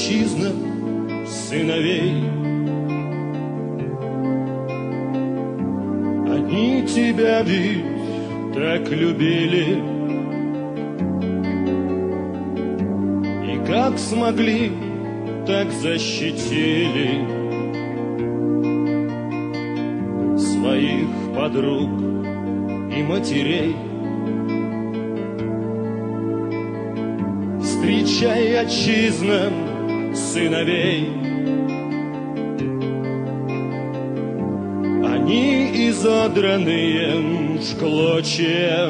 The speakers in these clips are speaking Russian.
отчизна сыновей. Они тебя ведь так любили, и как смогли, так защитили своих подруг и матерей. Встречай, отчизна, сыновей. Они изодранные в клочья,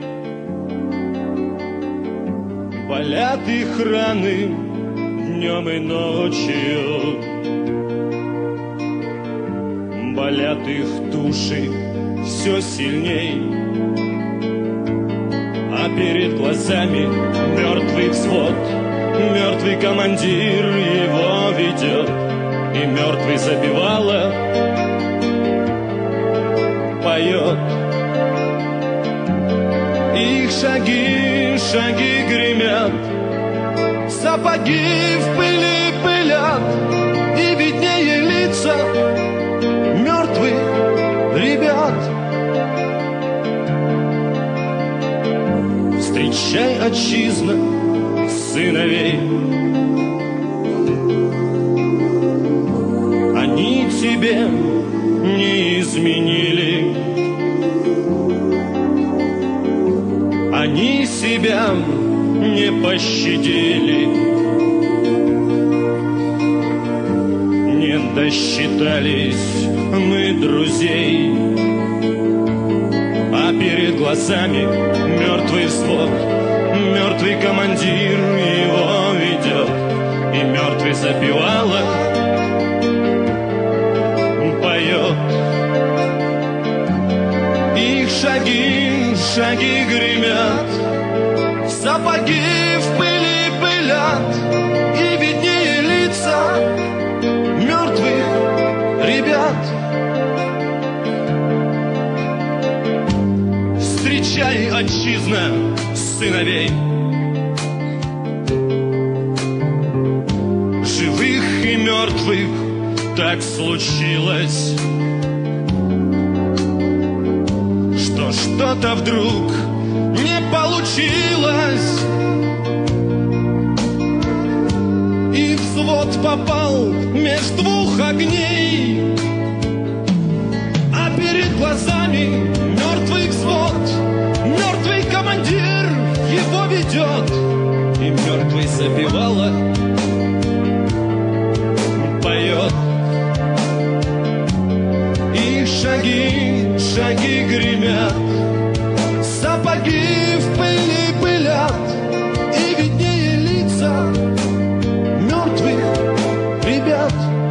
болят их раны днем и ночью, болят их души все сильней, а перед глазами мертвый взвод, мертвый командир его ведет, и мертвый забивало поет. Их шаги, шаги гремят, сапоги в пыли пылят, и виднее лица мертвых ребят. Встречай, отчизна, сыновей. Они тебе не изменили, они себя не пощадили, не досчитались мы друзей, а перед глазами мертвый взвод, мертвый командир его ведет, и мертвый запевало поет. Их шаги, шаги гремят, сапоги в пыли пылят, и виднее лица мертвых ребят. Встречай, отчизна, сыновей. Живых и мертвых так случилось, что что-то вдруг не получилось, и взвод попал меж двух огней, а перед глазами мертвый взвод, мертвый командир его ведет, и мертвый запевало поет. И шаги, шаги гремят, сапоги в пыли пылят, и виднее лица мертвых ребят.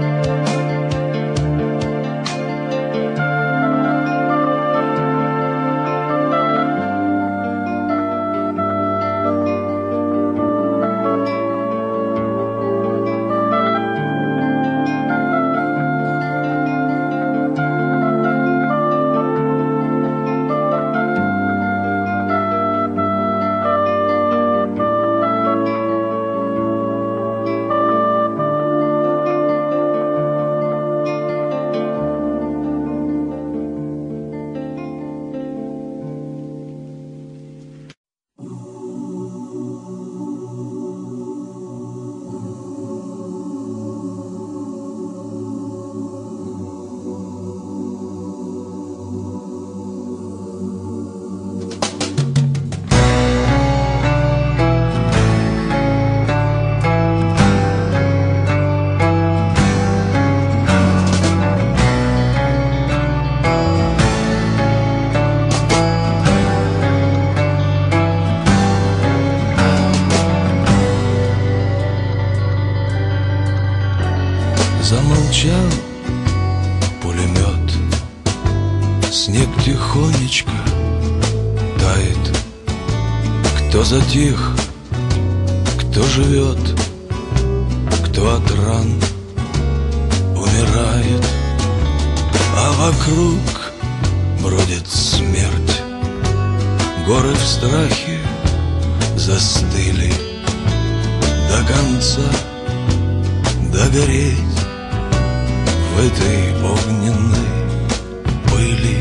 Замолчал пулемет, снег тихонечко тает. Кто затих, кто живет, кто от ран умирает, а вокруг бродит смерть. Горы в страхе застыли, до конца догореть в этой огненной пыли.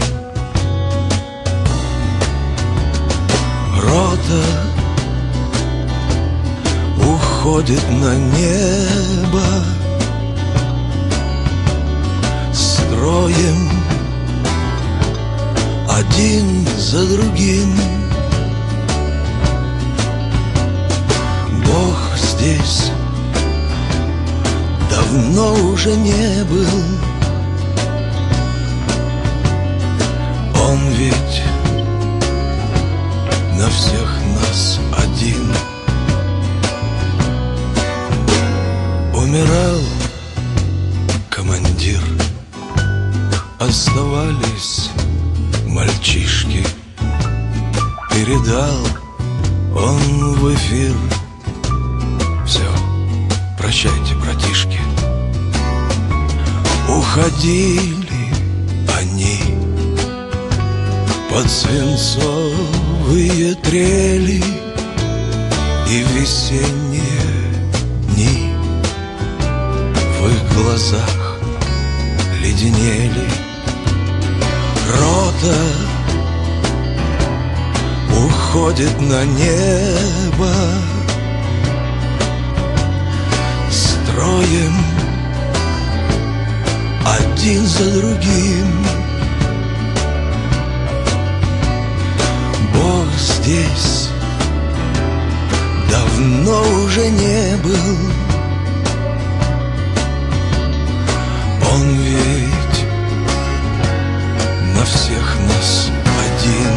Рота уходит на небо строем, один за другим. Бог здесь давно уже не был. Он ведь на всех нас один. Умирал командир, оставались мальчишки. Передал он в эфир: все, прощайте, братишки. Уходили они под свинцовые трели и весенние дни в их глазах леденели. Рота уходит на небо строем, один за другим. Бог здесь давно уже не был. Он ведь на всех нас один.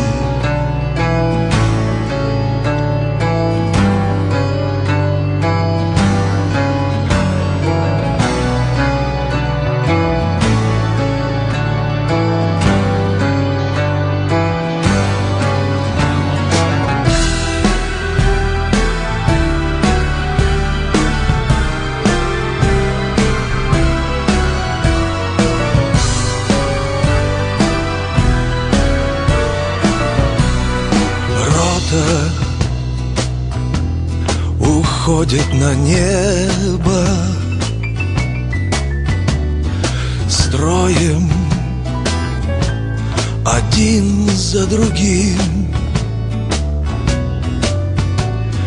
Уходит на небо строем, один за другим.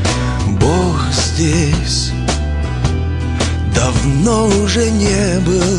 Бог здесь давно уже не был.